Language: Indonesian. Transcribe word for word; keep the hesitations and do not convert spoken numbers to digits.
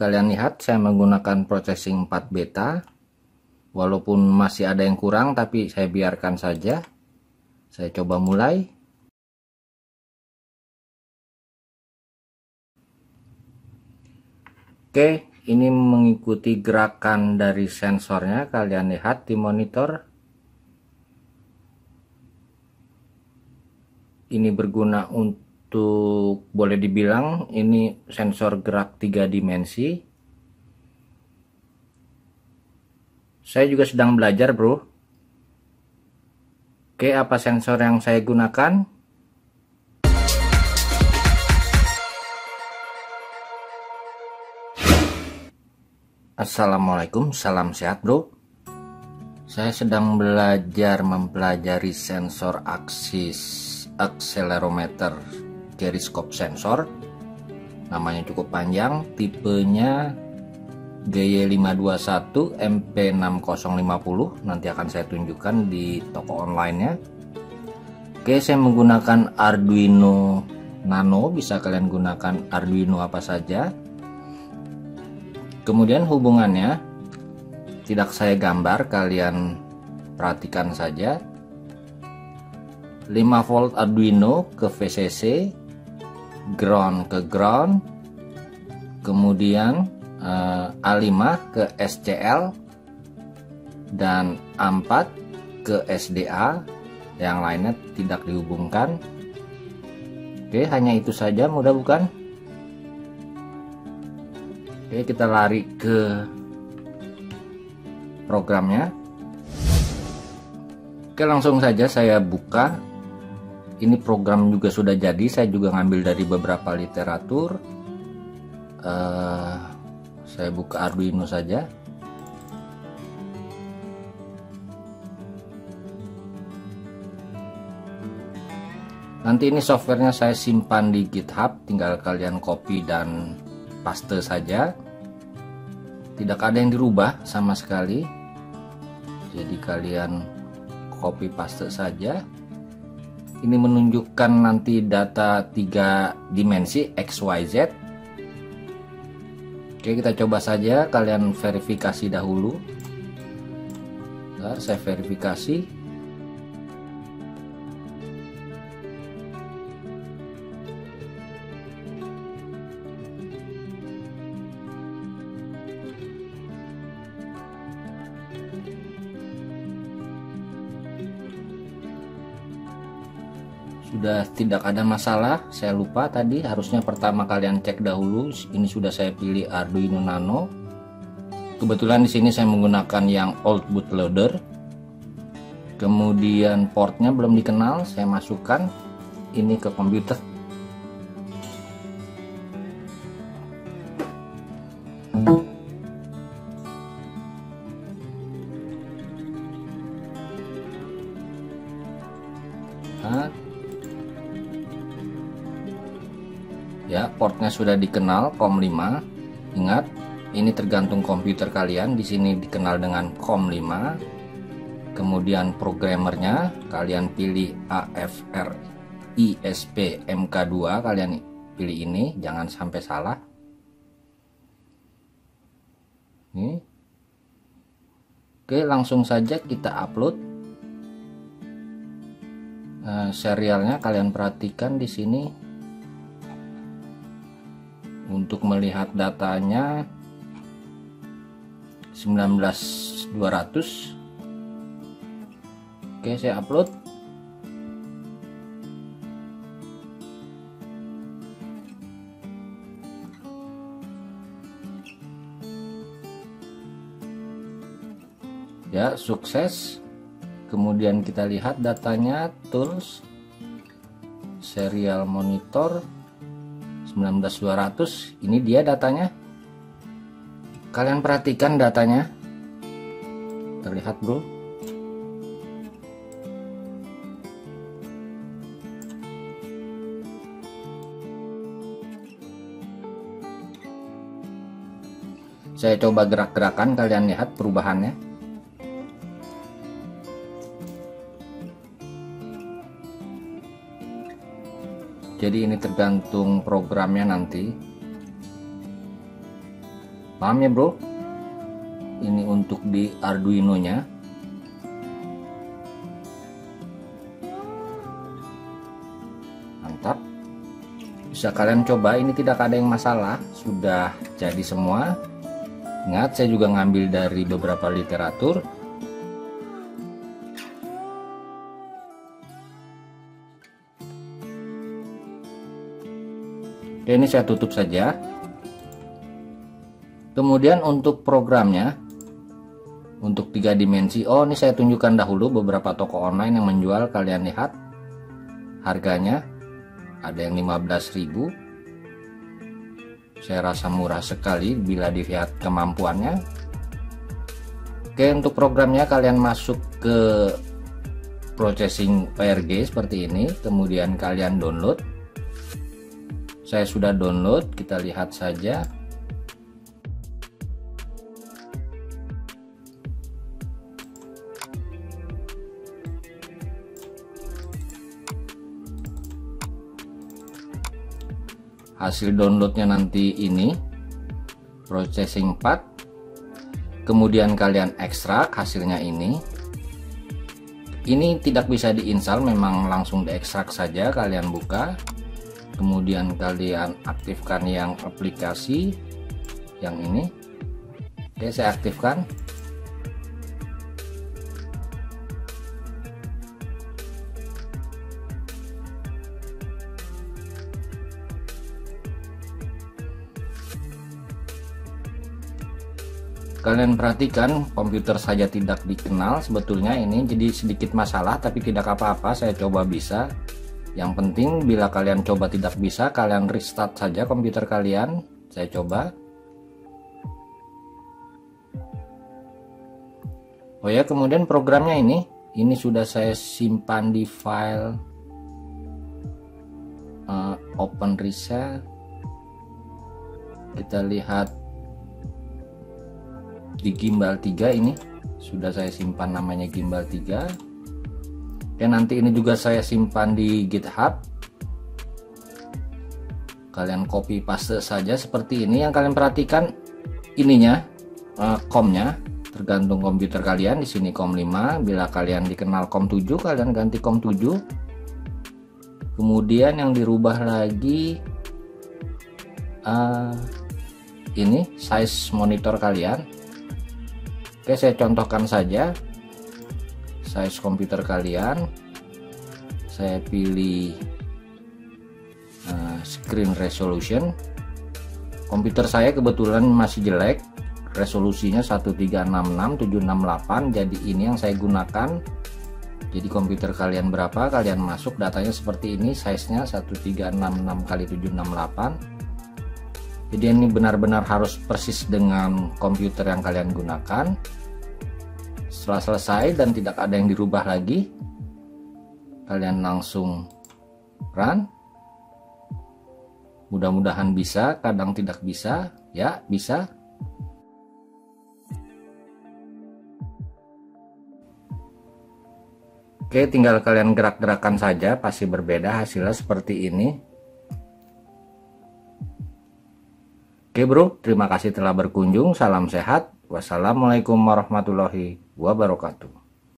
kalian lihat saya menggunakan processing empat beta. Walaupun masih ada yang kurang, tapi saya biarkan saja. Saya coba mulai. Oke, ini mengikuti gerakan dari sensornya. Kalian lihat di monitor. Ini berguna untuk, boleh dibilang ini sensor gerak tiga dimensi. Saya juga sedang belajar, bro. Oke, apa sensor yang saya gunakan? Assalamualaikum, salam sehat, bro. Saya sedang belajar mempelajari sensor aksis accelerometer gyroscope sensor. Namanya cukup panjang, tipenya G Y lima dua satu M P enam nol lima nol. Nanti akan saya tunjukkan di toko online-nya. Oke, saya menggunakan Arduino Nano. Bisa kalian gunakan Arduino apa saja. Kemudian hubungannya tidak saya gambar, kalian perhatikan saja. lima volt Arduino ke V C C, ground ke ground, kemudian A lima ke S C L, dan A empat ke S D A. Yang lainnya tidak dihubungkan. Oke, hanya itu saja, mudah bukan? Oke, kita lari ke programnya. Oke, langsung saja saya buka. Ini program juga sudah jadi, saya juga ngambil dari beberapa literatur. uh, Saya buka Arduino saja. Nanti ini softwarenya saya simpan di GitHub, tinggal kalian copy dan paste saja. Tidak ada yang dirubah sama sekali. Jadi kalian copy paste saja. Ini menunjukkan nanti data tiga dimensi X Y Z. Oke, kita coba saja, kalian verifikasi dahulu. Nah, saya verifikasi. Sudah tidak ada masalah. Saya lupa tadi, harusnya pertama kalian cek dahulu. Ini sudah saya pilih Arduino Nano. Kebetulan di sini saya menggunakan yang old bootloader. Kemudian portnya belum dikenal, saya masukkan ini ke komputer. Nah, ya, portnya sudah dikenal COM lima. Ingat, ini tergantung komputer kalian. Di sini dikenal dengan COM lima. Kemudian programmernya kalian pilih A F R I S P M K dua, kalian pilih ini, jangan sampai salah. Ini. Oke, langsung saja kita upload. Nah, serialnya kalian perhatikan di sini. Untuk melihat datanya sembilan belas dua ratus. Oke, saya upload. Ya, sukses. Kemudian kita lihat datanya, tools, serial monitor sembilan belas dua ratus. Ini dia datanya. Kalian perhatikan datanya. Terlihat, bro. Saya coba gerak-gerakan, kalian lihat perubahannya. Jadi ini tergantung programnya nanti. Paham ya bro? Ini untuk di Arduino nya. Mantap. Bisa kalian coba, ini tidak ada yang masalah, sudah jadi semua. Ingat, saya juga ngambil dari beberapa literatur. Oke, ini saya tutup saja. Kemudian untuk programnya, untuk tiga dimensi, oh ini saya tunjukkan dahulu beberapa toko online yang menjual. Kalian lihat harganya, ada yang lima belas ribu. Saya rasa murah sekali bila dilihat kemampuannya. Oke, untuk programnya kalian masuk ke processing P R G seperti ini, kemudian kalian download. Saya sudah download, kita lihat saja. Hasil downloadnya nanti ini processing path, kemudian kalian ekstrak hasilnya ini. Ini tidak bisa diinstal, memang langsung diekstrak saja. Kalian buka, kemudian kalian aktifkan yang aplikasi yang ini. Oke, saya aktifkan. Kalian perhatikan komputer saja tidak dikenal sebetulnya ini, jadi sedikit masalah, tapi tidak apa-apa, saya coba bisa. Yang penting bila kalian coba tidak bisa, kalian restart saja komputer kalian. Saya coba. Oh ya, kemudian programnya ini, ini sudah saya simpan di file uh, open reset. Kita lihat di gimbal tiga, ini sudah saya simpan namanya gimbal tiga. Dan nanti ini juga saya simpan di GitHub. Kalian copy paste saja seperti ini. Yang kalian perhatikan ininya, uh, COM-nya tergantung komputer kalian. Di sini COM lima, bila kalian dikenal COM tujuh, kalian ganti COM tujuh. Kemudian yang dirubah lagi uh, ini size monitor kalian. Oke, saya contohkan saja size komputer kalian. Saya pilih uh, screen resolution. Komputer saya kebetulan masih jelek, resolusinya seribu tiga ratus enam puluh enam tujuh enam delapan, jadi ini yang saya gunakan. Jadi komputer kalian berapa, kalian masuk datanya seperti ini, size nya seribu tiga ratus enam puluh enam kali tujuh enam delapan. Jadi ini benar-benar harus persis dengan komputer yang kalian gunakan. Setelah selesai dan tidak ada yang dirubah lagi, kalian langsung run. Mudah-mudahan bisa, kadang tidak bisa. Ya, bisa. Oke, tinggal kalian gerak-gerakan saja, pasti berbeda hasilnya seperti ini. Oke bro, terima kasih telah berkunjung. Salam sehat. Wassalamualaikum warahmatullahi wabarakatuh.